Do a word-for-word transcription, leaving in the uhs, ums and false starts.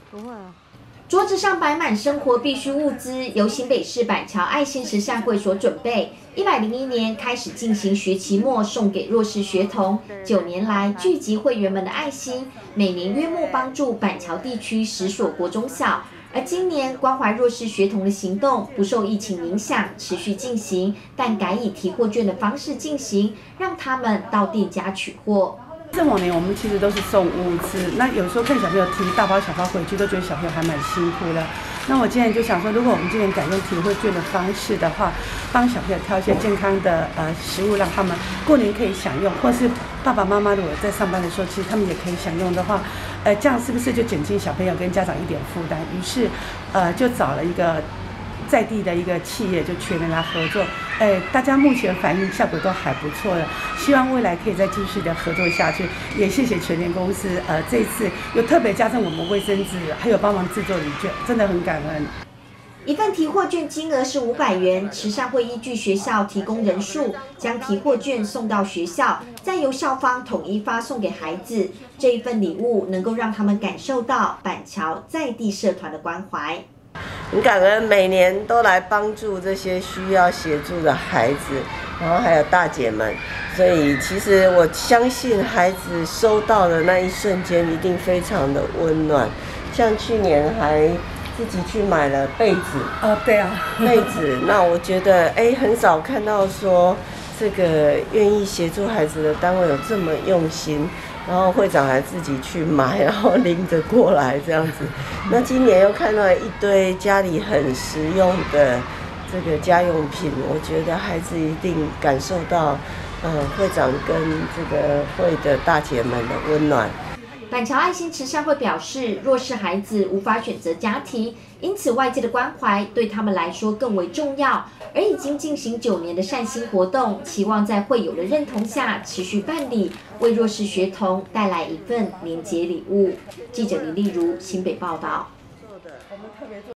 不会啊。 桌子上摆满生活必需物资，由新北市板桥爱心慈善会所准备。一百零一年开始进行学期末送给弱势学童，九年来聚集会员们的爱心，每年约莫帮助板桥地区十所国中小。而今年关怀弱势学童的行动不受疫情影响，持续进行，但改以提货券的方式进行，让他们到店家取货。 这往年我们其实都是送物资，那有时候看小朋友提大包小包回去，都觉得小朋友还蛮辛苦的。那我今年就想说，如果我们今年改用提货券的方式的话，帮小朋友挑一些健康的呃食物，让他们过年可以享用，或是爸爸妈妈如果在上班的时候，其实他们也可以享用的话，呃，这样是不是就减轻小朋友跟家长一点负担？于是，呃，就找了一个在地的一个企业，就全人来合作。哎，大家目前反应效果都还不错的，希望未来可以再继续的合作下去。也谢谢全联公司，呃，这一次又特别加上我们卫生纸，还有帮忙制作礼券，真的很感恩。 一份提货券金额是五百元，慈善会依据学校提供人数，将提货券送到学校，再由校方统一发送给孩子。这一份礼物能够让他们感受到板桥在地社团的关怀。 很感恩每年都来帮助这些需要协助的孩子，然后还有大姐们，所以其实我相信孩子收到的那一瞬间一定非常的温暖。像去年还自己去买了被子， 哦，对啊， 被子。那我觉得，哎，很少看到说这个愿意协助孩子的单位有这么用心。然后会长还自己去买，然后拎着过来这样子。那今年又看到一堆家里很实用的这个家用品，我觉得孩子一定感受到，呃，会长跟这个会的大姐们的温暖。 板桥爱心慈善会表示，弱势孩子无法选择家庭，因此外界的关怀对他们来说更为重要。而已经进行九年的善心活动，期望在会友的认同下持续办理，为弱势学童带来一份年节礼物。记者林丽如新北报道。